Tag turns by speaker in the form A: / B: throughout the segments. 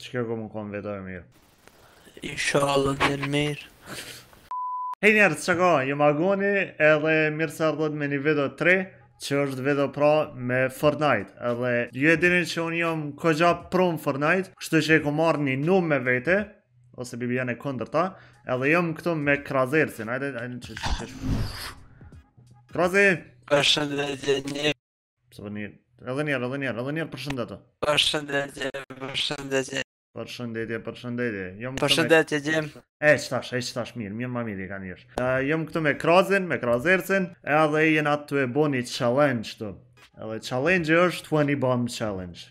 A: që kjo ku më konë vetë e mirë.
B: Inshallah del mirë.
A: Hej njerë, që ka, jë Magoni edhe mirë se ardhët me një video 3 që është video pra me Fortnite edhe ju e dini që unë jam kogja pro në Fortnite kështu që e ku marrë një numë me vete ose BBN e kondër ta edhe jam këtu me Krazersin, ajde që Krazi!
B: Përshëndetje një.
A: Së për edhe njerë, përshëndetë.
B: Përshëndetje.
A: Përshëndetje.
B: Përshëndetje gjem.
A: E qëtash mirë, mirë ma mirë i ka njësh. Jëm këtu me Krazin, me Krazersin, edhe jena të e bo një challenge të. Edhe challenge është 20 bomb challenge.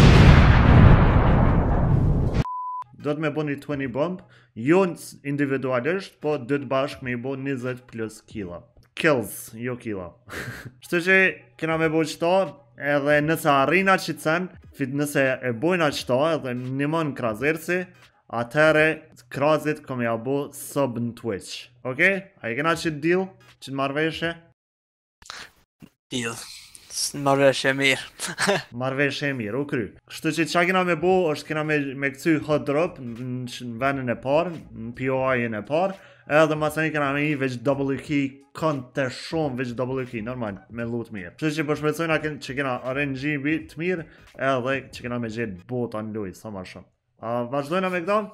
A: Do të me bo një 20 bomb, jo individualisht, po do të bashkë me i bo 20 plus kila. Kills, jo kila. Shtu që kena me bo qëto, edhe nëse arrina që të sen, nëse e bojna qëto edhe nimon Krazersi, atëre Krazit kom ja bo sub në Twitch. Okej? A i kena që deal? Që të marveshe?
B: Deal. Marveshe mirë.
A: Marveshe mirë, u kry. Kështu që qa kena me bo është kena me këcy hot drop në venin e parë, në POI-in e parë, edhe masani kena me i veç double key, konte shumë veç double key, normal, me loot mirë. Kështu që përshpecojna që kena RNG të mirë, edhe që kena me gjetë bota në luj, sa ma shumë. Vazhdojna me këto?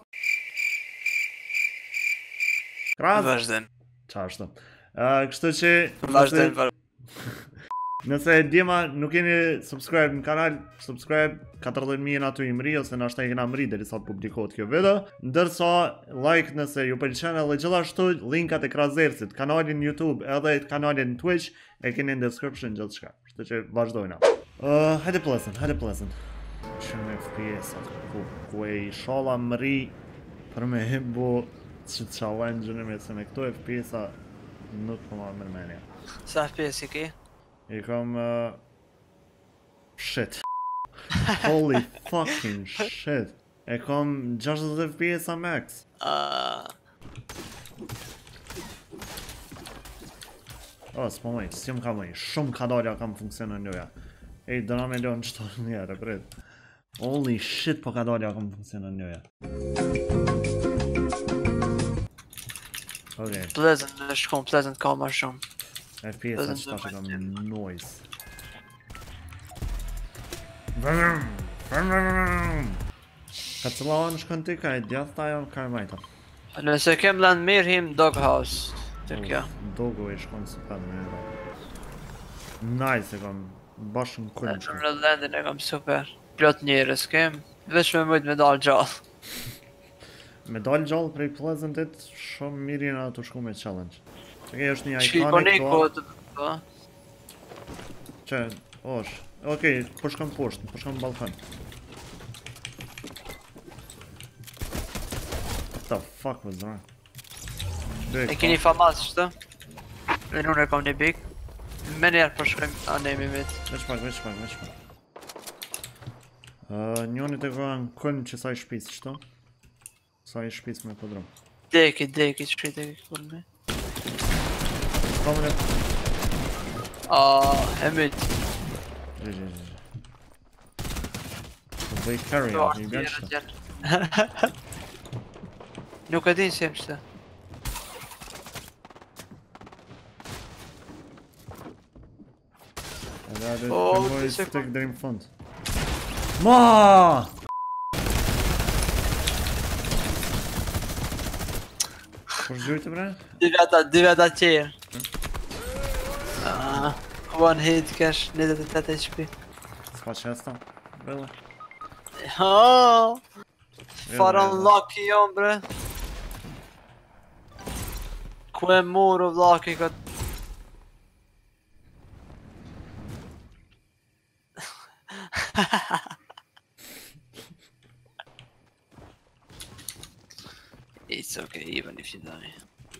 A: Kraz?
B: Vazhdojmë.
A: Qa është të? Kështu që...
B: Vazhdojmë.
A: Nëse djema nuk jeni subscribe në kanal, subscribe 40.000 aty i mri, ose nashta i kena mri dhe sa publikohet kjo video. Ndërsa like nëse ju pëlqen edhe gjithashtu linkat e Krazersit, kanalin YouTube edhe kanalin Twitch e keni në description gjithë shka. Kështu që vazhdojna. Hajde pleasant. Shumë FPS atë ku e i shala mri për me himbo që challenge-në me se me këto FPS-a nuk po ma mërmenja.
B: Sa FPS i ki?
A: I kom... shit. Holy fucking shit. E kom 60 FPS a max. S'po mëj, s'jom ka mëj. Shumë kadalja kam funksionën njoja. Ej, dëna me leon qëto njerë, prit. Holy shit, po kadalja kam funksionën njoja. Okay.
B: Pleasant, në shkon, pleasant ka ma shumë.
A: FPS-a që ta që kam noise. Ka të lawa në shkën ti ka e djath ta jo ka e majta.
B: Nëse kem land mirë him Doghouse. Të kja.
A: Dogo e shkon super mirë. Nice e kam bashkë në kullë që.
B: Në landin e kam super. Plot njërës kem. Veç me mujt me dalë gjallë.
A: Me dalë gjallë prej Pleasantit, shumë mirë jena të shku me challenge. Okej, është një iconic
B: Ikoniko të po.
A: Që, osh. Okej, përshkëm poshtë, përshkëm balkon. What the fuck was that?
B: E keni famas qëtë? Dhe unë e kam një bik. Me njerë përshkëm anemi mitë.
A: Veç pak. Njonit e ka në kënë që sa i shpis, qëto? Sa i shpis me pëdrum.
B: Deki, shpit e këllë me.
A: Komune.
B: E mytë.
A: Gje. Po bëj carry, një bjën qëta.
B: Nuk e din si jem qëtë.
A: Edhe adë të këmboj stik dhe në fund. Ma! Por gjujtë bre?
B: Dy veta qërë. One hit cash, 28 HP.
A: S'ka qesta? Bele?
B: Far unlucky jom bre. Ku e muru vlaki këtë. It's okay, even if you die.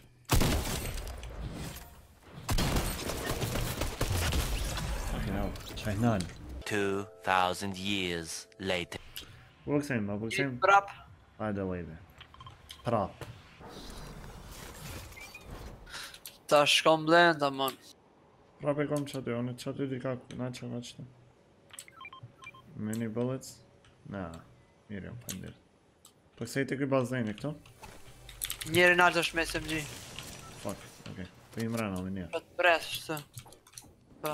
A: Okay, now, try none.
C: 2,000 years later.
A: Bëksejmë.
B: Prap.
A: Hajde lejde. Prap.
B: Ta shkom blenda man.
A: Prap e kom qaty, unë qaty di ka na qëta. Mini bullets? Na, mirë jam, fajndir. Po se i të këj bazeni këto?
B: Njeri naltë është me SMG.
A: Fuck, okej. Po i mrena me njerë.
B: Po të presë shtë. Po.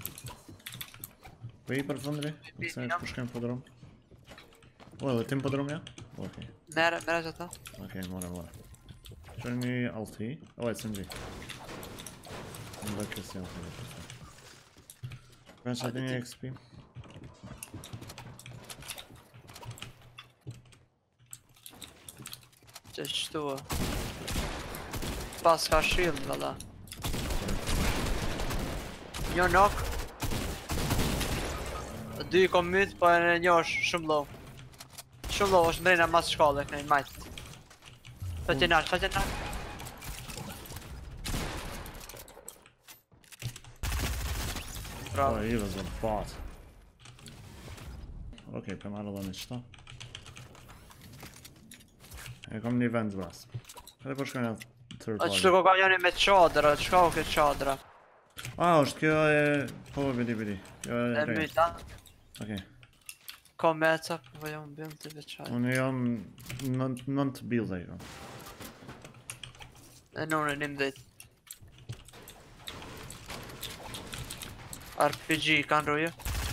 A: Po i për fundri? Se po shkojmë po drum. O, edhe tim po drum ja? Okej.
B: Mere që ta.
A: Okej, more. Qërë një alti. O, SMG. Në dhe kësi alti. Pra që atë një XP.
B: Që qëtua. Pas ka shield, valla. Një knock. Dy i kom myt, po e një është shumë low. Shumë low, është mrejna mas shkallë, e kënej majt. Fëtje nalë.
A: Oh, he was a bot. Okej, për marrë dhe në qëta. E kom një vend vras. Edhe po shkojnë atë third
B: A
A: party.
B: qëtu ka njëni me qadra, qka u këtë qadra?
A: është kjo e... Po, bidi. Kjo e
B: E
A: rejt.
B: myta.
A: Okej.
B: Ka meca, po jam bëjmë të veçaj.
A: Unë jam... Nën të build e jam.
B: E nune një mdejt. RPG kanë rojë.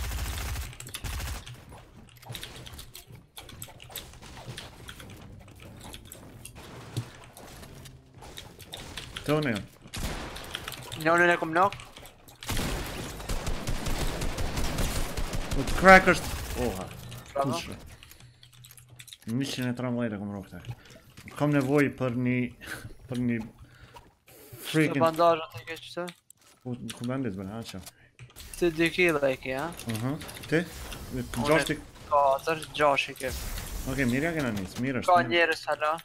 A: Të unë jam.
B: Njënën e kom knock.
A: U të crack është... Oha.
B: Bravo.
A: Kushre. 113 lejtë e kom ro këta. Kam nevoj për një... Për një...
B: Të
A: Freaking...
B: bandajët e ke qëtë.
A: Ku bandit bërë, ha që?
B: Të 2 kilo e ke, ha?
A: Ti? Gjashti...
B: 4, 6 i ke.
A: Okej, mirja kena njës, mirë është.
B: Ka njerës hala.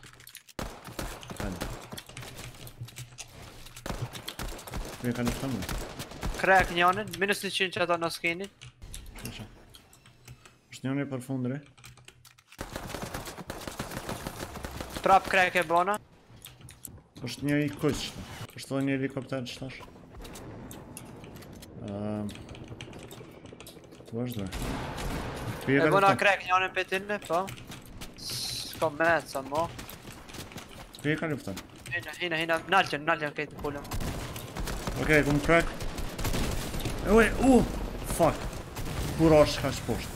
A: Mirë ka lufta më.
B: Crack njënën, minus 100 që ato në skinit.
A: Qësha. është njëni për fundri.
B: Prap crack e bona.
A: është një i kuq. është edhe një helikopter që tash. Të vazhdoj.
B: E bona crack njënën për tinne, po. S'ka meca, mo.
A: Pije ka lufta.
B: Hina, nalqen kejtë pullëm.
A: Okej, kum crack. Fuck. Kur është ka shposht.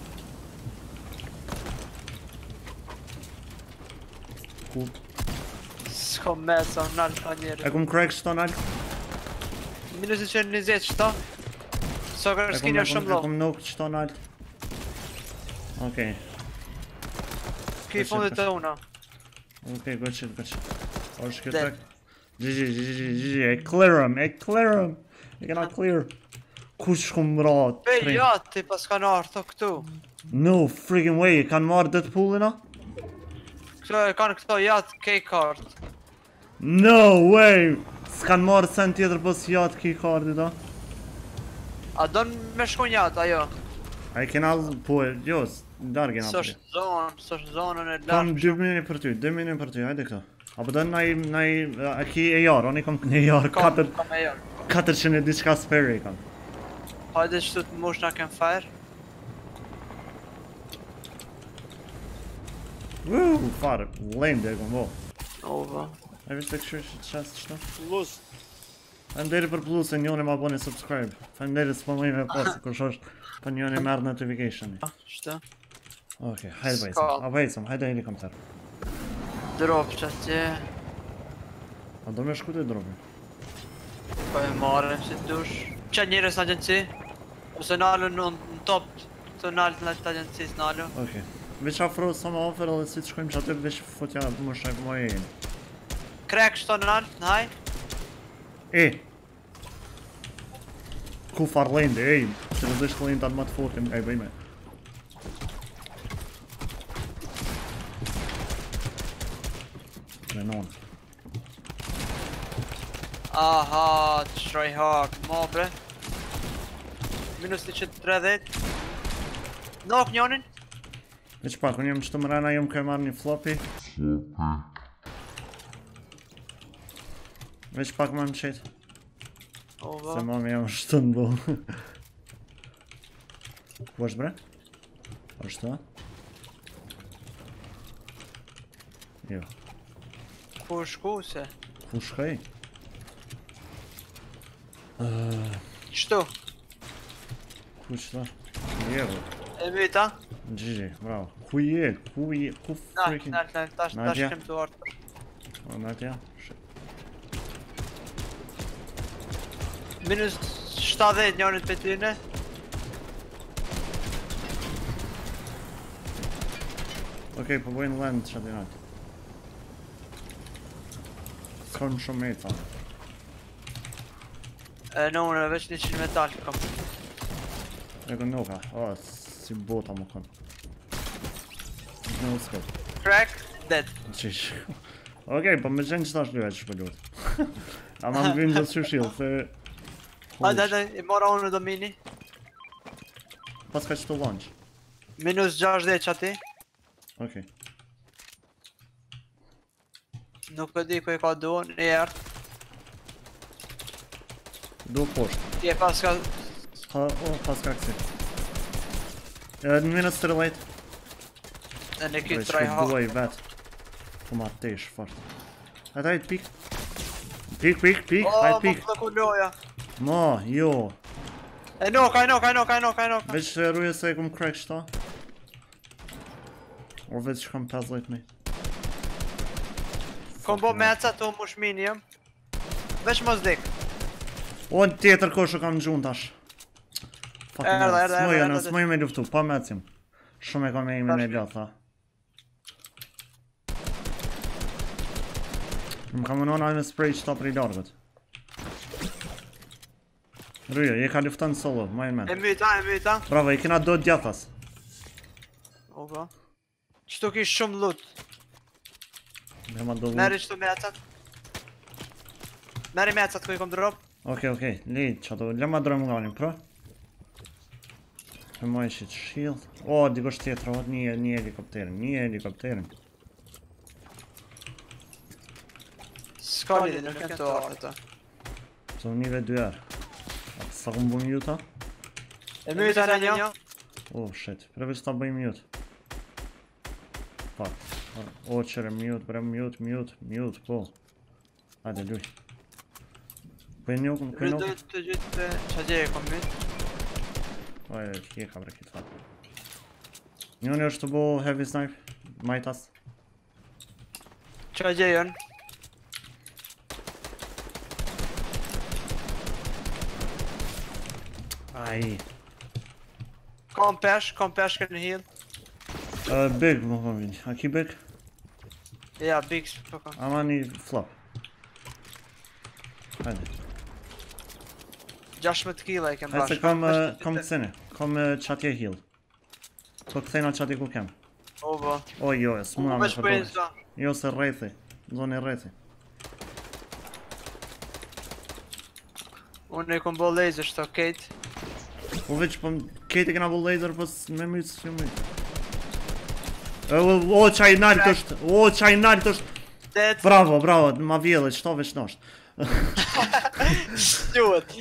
A: Ku?
B: S'ka meca, nalë ka njeri.
A: E kum crack shto nalë?
B: Minus 120 qëta. So kërë skinja shumë
A: E
B: low.
A: kum nuk shto nalë. Okej.
B: Ki fundit të una.
A: Okej, goqit. është kjo
B: Dead.
A: track. GG, e clearëm. E kena clear. Kush shkum mra?
B: Pe ja, ti pas kanë arto këtu.
A: No freaking way, kanë marrë Deadpoolin a?
B: Këto e kanë këto jatë key-card.
A: No way! S'kanë marrë sen tjetër pos jatë ki kardit a?
B: A don me shku njatë, ajo.
A: A i kena po e, jo, darë kena për ti.
B: S'është zonën e
A: Kam
B: lartë.
A: 2 minutë për ty, 2 minutë për ty, hajde këto. Apo do naj, a ki e jarë, oni kom e jarë,
B: Kam e jarë.
A: 400 e diçka spare i kam.
B: Hajde që të mush na kem fire.
A: Fare, lame dhe e kom bo.
B: Ova.
A: E vishë të këshu qasë qëto?
B: Plus.
A: Falemderi për plus e njone ma boni subscribe. Falemderi së pëlloj me pasë, kush është për njone merë notificationi.
B: Shtë?
A: Okej, hajde bajsëm, a bajsëm, hajde helikopter.
B: Drop që atje.
A: A do me shku të dropi?
B: Po e marrën si dush. Qa njërës në agjenci? Ose nalën në top të nalët në të agjencis nalë.
A: Okej. Veç afro sa ma ofer edhe si të shkojmë që aty veç fotja më shaj për moje jenë.
B: Crack shto në nalë, në haj.
A: Ku farlende, që në dështë lejnë të atë më të fortin, bëjme. Renon.
B: Aha, të shroj hak, mo bre. Minus 130. Nok njonin.
A: Veç pak, unë jem që të mërana, jem ka marrë një floppy. Veç pak më në qetë.
B: Ova.
A: Se mami jam shtë në bo. Ku është bre? është ta? Jo.
B: Ku shku se?
A: Ku shkoj?
B: Qëtu?
A: Ku qëta? Jero.
B: E myta?
A: GG, bravo. Ku je? Ku freaking...
B: Tash
A: Nadja?
B: kem të ardhur.
A: O, Nadja? Shit.
B: Minus 70 njërit për tyne.
A: Okej, po bojnë land që aty natë. S'kon shumë me ta.
B: Në unë veç 100 metal kam.
A: E kon noka. O, si bota më kon. No scope.
B: Crack, dead.
A: Qish. Okej, po me qenë që ta shluja që shpëllut. Ama më vynë do të shield, se...
B: Hajde, i mora unë në domini.
A: Pas ka që të launch.
B: Minus 60 që ati.
A: Okej.
B: Nuk e di ku e ka duon, i ertë.
A: Do poshtë.
B: I e pas ka...
A: Pas ka kësi. Në minus të relate.
B: E në
A: Oj,
B: këtë traj ha.
A: shkuduaj vetë. Po ma tesh, fort. Hajde, hajde, pik. Pik, hajde, pik.
B: Po, ku loja.
A: Ma, jo.
B: E noka.
A: Veç rruje se e kum crack shta. O veç që kam 50 me.
B: Kom bo meca të mu shmini jem. Veç mos dik.
A: O në tjetër koshë kam gjun tash.
B: Erdha.
A: S'moj me luftu, pa mecim. Shumë e kam e imi me lot, tha. Më kam unon ajme spray që ta për i largët. Rruje, je ka luftan solo, majnë
B: E
A: men.
B: myta.
A: Bravo, i kena do djathas.
B: Opa. Qëtu kish shumë loot.
A: Dhe ma do
B: Meri qëtu mecat. Meri mecat ku i kom drop.
A: Okej, lejt që ato, lema drojmë nga një, pra? Për moj shit shield. O, dikosh tjetër, o, një helikopterin.
B: Ska lidi, nuk jem të ardhë ta.
A: So, njëve 2 herë. Sa kom bu mjuta?
B: E myta në një.
A: Oh, shit, preveç ta bëjmë mute. Fuck. O, qere mute, po. Hajde, luj. Po e njokën, po e njokën.
B: Rëdojt të gjithë që gje e kom myt.
A: Ojë, kje ka bre kitë fat. Njoni është të bo heavy snipe, majtas.
B: Që gje jën.
A: Ai.
B: Kom pesh kërë heal.
A: Big më po vinë, a ki big?
B: Ja, bigs po kom.
A: Ama një flop. Hajde.
B: 16 kila i kem
A: Hajde se
B: bashkë.
A: kom kësene, kom qatje heal. Po këthejna qatje ku kem.
B: Oba.
A: O jo, s'muna me
B: Vesh për e
A: përdojnë.
B: zda.
A: Jo se rrethi, zoni rrethi.
B: Unë i kom bo laser shto kejt.
A: Po veç po keti kena bu laser po me mytë s'ju mytë. O qaj nalt është,
B: Dead.
A: Bravo, ma vjellë, qëto veç nosht.
B: Shtuat.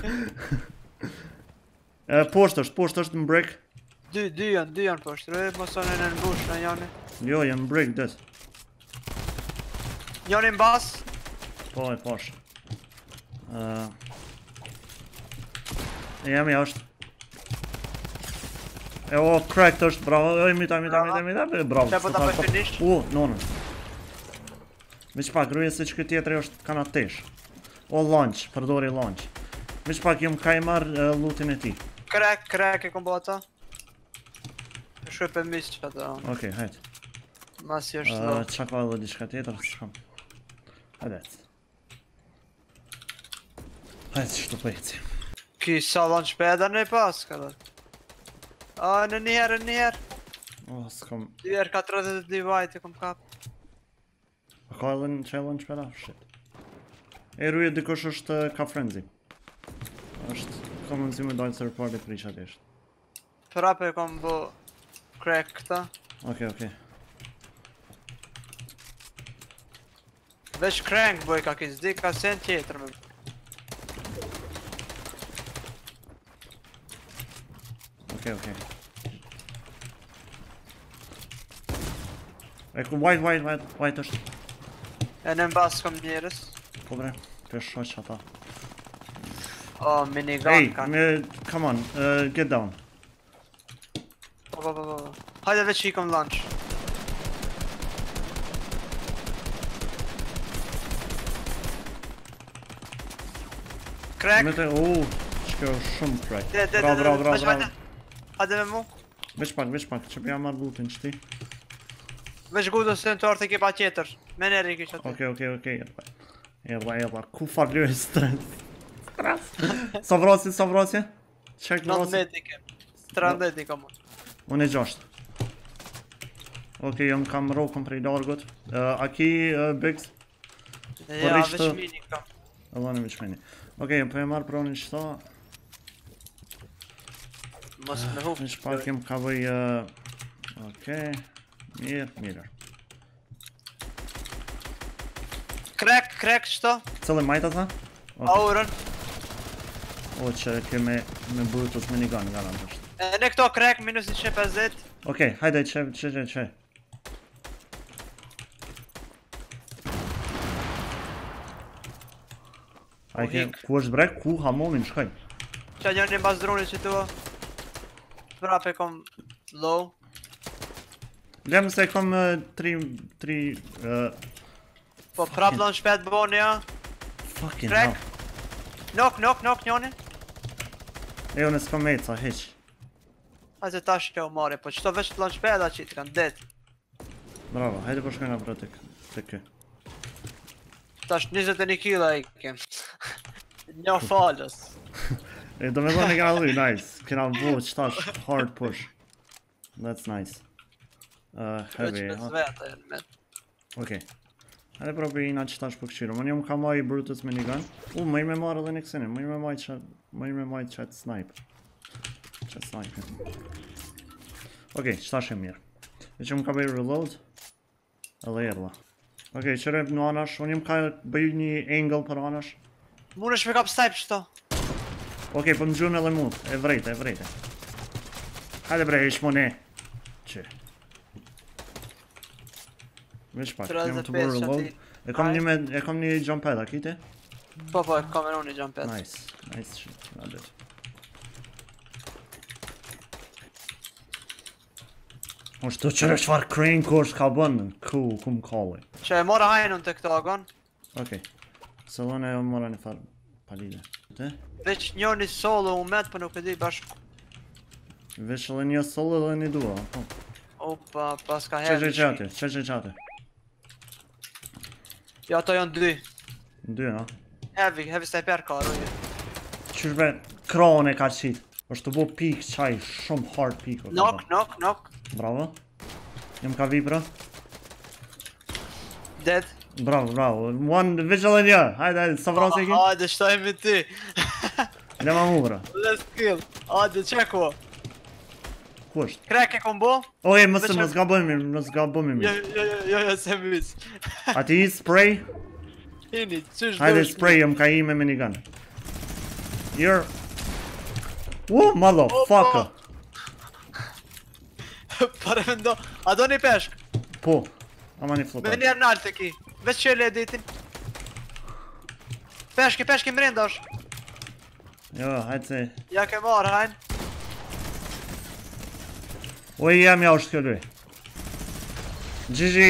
A: Poshtë është në break.
B: Dy janë poshtë. Rëjë mosonë në mbush në njani.
A: Jo, jem në break, des.
B: Njani në bas.
A: Po, e posh. Jam jashtë. E o, cracked është, bravo, oj, mita, bravo.
B: Që po ta për finish?
A: Nonën. Veç pak, rruje se që këtë tjetëri është kana tesh. O, launch, përdori launch. Veç pak, jom ka i marrë lootin e ti.
B: Crack e kom bo ata. Shkoj për mis që ata.
A: Okej, hajt.
B: Mas i është lo.
A: Qa ka edhe diçka tjetër, s'kam. Hajdet. Hajt, shtu pëjci.
B: Ki sa launch peda në i pas, ka dhe. A, në njëherë.
A: O, s'kam.
B: 2R40 divide i kom kap.
A: A ka edhe në challenge për da? Shit. E rruje dikosh është ka frenzy. është ka mundësi me dojnë se reporti për isha t'eshtë.
B: Prapë e kom bo crack këta.
A: Okej.
B: Veç crank boj ka kis dik ka sen tjetër me.
A: Okej. E ku white është.
B: E në mbas kom njerës.
A: Po bre, të shoq ata.
B: Oh, minigun
A: Hey,
B: kanë.
A: come on, get down.
B: Po. Hajde veç i kom lunch. Crack.
A: Me të, shkjo shumë crack.
B: De,
A: Bravo.
B: Hajde me mu.
A: Veç pak, që përja marrë lootin qëti.
B: Veç gudu se në të orë të ekipa tjetër. Me neri kish aty.
A: Okej. Jella, ku farlju e stres. Sa vrasje? Check
B: 9
A: vrasje.
B: meti kem. 13 i kam.
A: Unë e 6. Okej, jam kam rokën prej largut. A ki Biggs?
B: Ja,
A: rishtë-
B: veç mini kam.
A: Allah në vishmeni. Okej, po e marrë pronin qëta.
B: Mos me huf.
A: Veç pak jem ka bëj... Okej, mirë.
B: Crack, qëto?
A: Cëllë majta tha?
B: Aurën.
A: O që ke me Brutus minigun nga në tështë.
B: E në këto crack minus 150.
A: Okej, hajde që. Ku është brek? Ku hamomin shkaj?
B: Qa njërë një mbas dronit që tua. Prape kom low.
A: Lem se kom 3...
B: Po prap lon shpet boni ja.
A: Fucking
B: Crack.
A: hell.
B: Knock njoni.
A: E unë s'kom meca, heq.
B: Hajde tash kjo mare, po qëto veç lon shpet a qitë kanë det.
A: Bravo, hajde po shkojna pra të kë.
B: Tash 21 kila i kem. Një falës.
A: E do me dhoni kena dhuj, nice. Kena vu qëtash hard push. That's nice.
B: Veç
A: Heavy,
B: me
A: ha?
B: zvete me.
A: Okej. Hajde propi ina qëtash për këshiru. Më një më ka maj Brutus minigun. Më i me marrë edhe një kësini. Më i me maj qatë snipe. Qatë snipe. Okej, qëtash e mirë. E që më ka bëj reload. Edhe erla. Okej, qëre në anash. Unë më ka bëj një angle për anash.
B: Mune shme kap snipe qëto.
A: Okej, po më gjurën edhe mu. E vrejte. Hajde bre, ish mu ne. Që. Vesh pak, jam të bërë reload. E kom një jump pad, a kiti?
B: Po, e kam e unë një jump pad.
A: Nice shit, not it. është të qërë qëfar crane course ka bënë, ku më kalli.
B: Që e mora hajnën të këto agon.
A: Okej, se dhone e mora një farë palide.
B: Veç njoni solo u met, për nuk e di bashkë.
A: Veç edhe një solo dhe një dua.
B: Opa, pas ka
A: Që
B: herë.
A: qate.
B: Ja, ato janë dy.
A: Dy, no?
B: Heavy sniper ka, ruje.
A: Qysh be, krone ka qitë. është të bo pik qaj, shumë hard pik.
B: Knock.
A: Bravo. Jem ka vipra.
B: Dead.
A: Bravo. One visual in një. Hajde, sa vrasi e ki?
B: Hajde, shtojmë ty.
A: Ne ma mu, bra.
B: Let's kill. Hajde, qeko.
A: Ku është?
B: Crack e kom bo?
A: Oje, mësë më zgabojmë mi.
B: Jo, se mis.
A: A ti spray?
B: Hini, qysh do
A: Hajde spray, jem ka i me minigun. You're... motherfucker!
B: Pare me ndo, a do një peshk?
A: Po, ama një
B: Me
A: flotar.
B: njerë nalë të ki. Veç qële e ditin. Peshki mrenda është.
A: Jo, hajtë se...
B: Ja ke marë, hajnë.
A: Oje, jam ja është kjo luj. GG!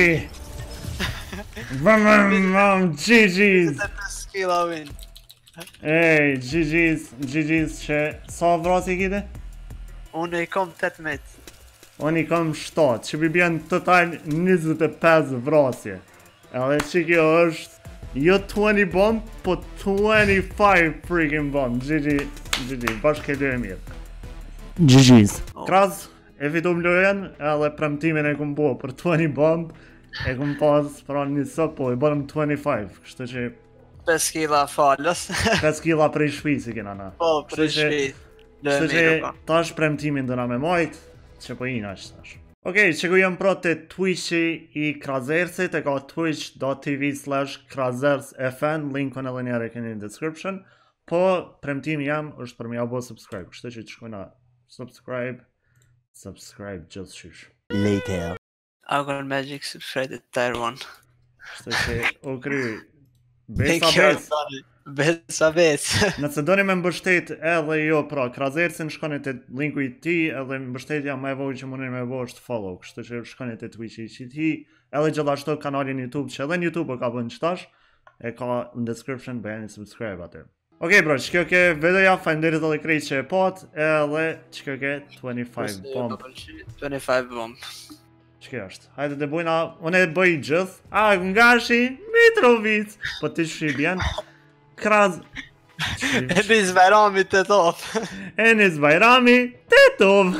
A: GG's!
B: 25 kila win.
A: Ej, GG's që sa vrasi kite?
B: Unë i kom 18.
A: Unë i kom 7, që bi bjen total 25 vrasje. Edhe që kjo është jo 20 bomb, po 25 freaking bomb. GG, bashkë e dy e mirë. GG's. Kraz, e fitu më lojen, edhe premtimin e kum bo për 20 bomb, e kum pas pra një sot, po i bërëm 25, kështë që
B: 5 kila falës.
A: 5 kila prej shpi si kena na.
B: Po, për shpi.
A: Kështë që tash premtimin dëna me majt, që po ina që tash. Okej, që ku jem pro të Twitchi i Krazersit, e ka twitch.tv/KrazersFN, linkon edhe njëre keni në description, po premtimi jam është për mja bo subscribe, kështë që të shkojna subscribe gjithë qysh.
C: Later.
B: Argon Magic subscribed Tier 1.
A: Kështu që u kry besa bes.
B: Besa bes.
A: Nëse doni me mbështet edhe jo pra Krazersin, shkoni te linku i tij, edhe mbështetja më e vogël që mundeni me bëu është follow, kështu që shkoni te Twitch-i i tij, edhe gjithashtu kanalin YouTube që edhe në YouTube ka bën çtash, e ka në description, bëjeni subscribe atë. Okej bro, që kjo ke videoja, faleminderit edhe krejt që e pat, edhe që kjo ke 25 bomb.
B: 25 bomb.
A: Që është? Hajde të bujna, unë e bëj gjithë. Ngashi Mitrovic. Po ti shi bjen. Kraz.
B: Enis Bajrami Tetov.
A: Enis Bajrami Tetov.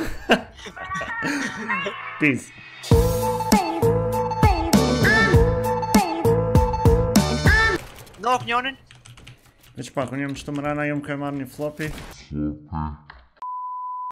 A: Peace.
B: Nok njonin?
A: Veç pak, unë jem shtë mërana, jem ka marrë një floppy.